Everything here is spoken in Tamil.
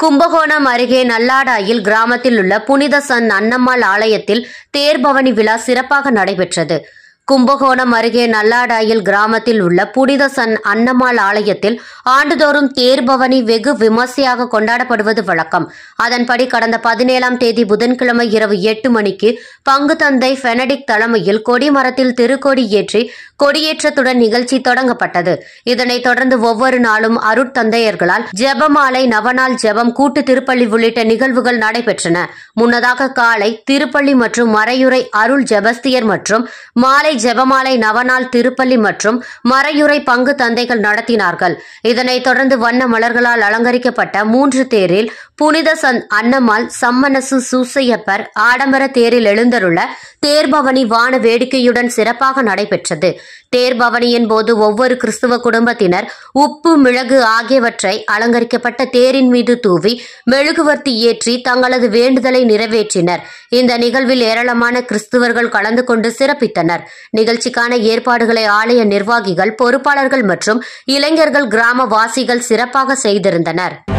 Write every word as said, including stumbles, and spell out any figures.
கும்பகோணம் அருகே நல்லாடாயில் கிராமத்தில் உள்ள புனித சன் அன்னம்மாள் ஆலயத்தில் தேர்பவனி விழா சிறப்பாக நடைபெற்றது. கும்பகோணம் அருகே நல்லாடாயில் கிராமத்தில் உள்ள புனித சன் அன்னம்மாள் ஆலயத்தில் ஆண்டுதோறும் தேர்பவனி வெகு விமர்சையாக கொண்டாடப்படுவது வழக்கம். அதன்படி கடந்த பதினேழாம் தேதி புதன்கிழமை இரவு எட்டு மணிக்கு பங்கு தந்தை பெனடிக் தலைமையில் கொடிமரத்தில் திருக்கொடி ஏற்றி கொடியேற்றத்துடன் நிகழ்ச்சி தொடங்கப்பட்டது. இதனைத் தொடர்ந்து ஒவ்வொரு நாளும் அருட்தந்தையர்களால் ஜெபமாலை, நவநாள் ஜெபம், கூட்டு திருப்பள்ளி உள்ளிட்ட நிகழ்வுகள் நடைபெற்றன. முன்னதாக காலை திருப்பள்ளி மற்றும் மறையுறை அருள் ஜெபஸ்தியர் மற்றும் மாலை ஜெபமாலை, நவநாள் திருப்பள்ளி மற்றும் மறையுறை பங்கு தந்தைகள் நடத்தினார்கள். இதனைத் தொடர்ந்து வண்ண மலர்களால் அலங்கரிக்கப்பட்ட மூன்று தேரில் புனித சன் அன்னம்மாள், சம்மனசு சூசையப்பர் ஆடம்பர தேரில் எழுந்தருள தேர்பவனி வான வேடிக்கையுடன் சிறப்பாக நடைபெற்றது. தேர்பவனியின் போது ஒவ்வொரு கிறிஸ்துவ குடும்பத்தினர் உப்பு, மிளகு ஆகியவற்றை அலங்கரிக்கப்பட்ட தேரின் மீது தூவி மெழுகுவர்த்தி ஏற்றி தங்களது வேண்டுதலை நிறைவேற்றினர். இந்த நிகழ்வில் ஏராளமான கிறிஸ்துவர்கள் கலந்து கொண்டு சிறப்பித்தனர். நிகழ்ச்சிக்கான ஏற்பாடுகளை ஆலய நிர்வாகிகள், பொறுப்பாளர்கள் மற்றும் இளைஞர்கள், கிராமவாசிகள் சிறப்பாக செய்திருந்தனர்.